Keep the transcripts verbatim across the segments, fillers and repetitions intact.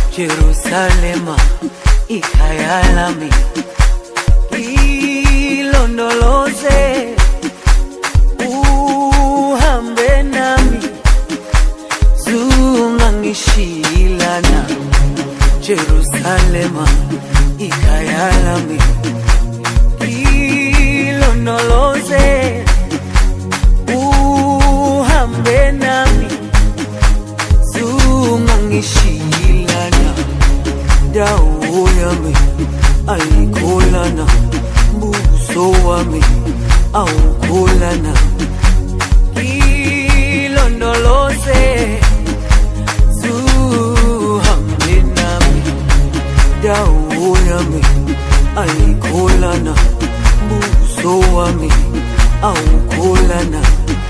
Jerusalema ikhaya lami, ilondoloze uhambe nami, zungangishilana. Jerusalema ikhaya lami, ilondoloze uhambe nami, zungangishilana. Dawo yami ayikholana, buso wami awukholana. Ilondoloze zuhambe nami, dawo yami ayikholana, buso wami awukholana.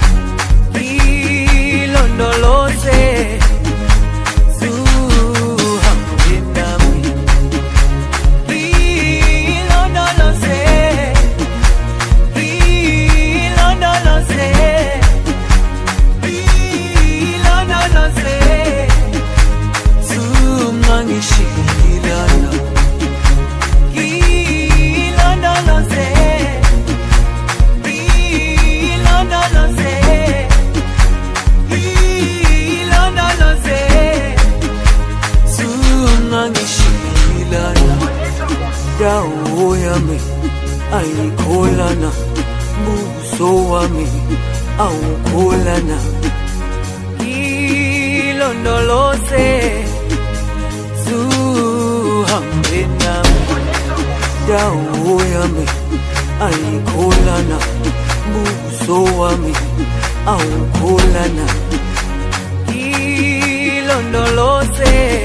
Ilondoloze dawo yami ayikholana, buso wami awukholana. Ilondoloze zuhambe nami, dawo yami ayikholana, buso wami awukholana. Ilondoloze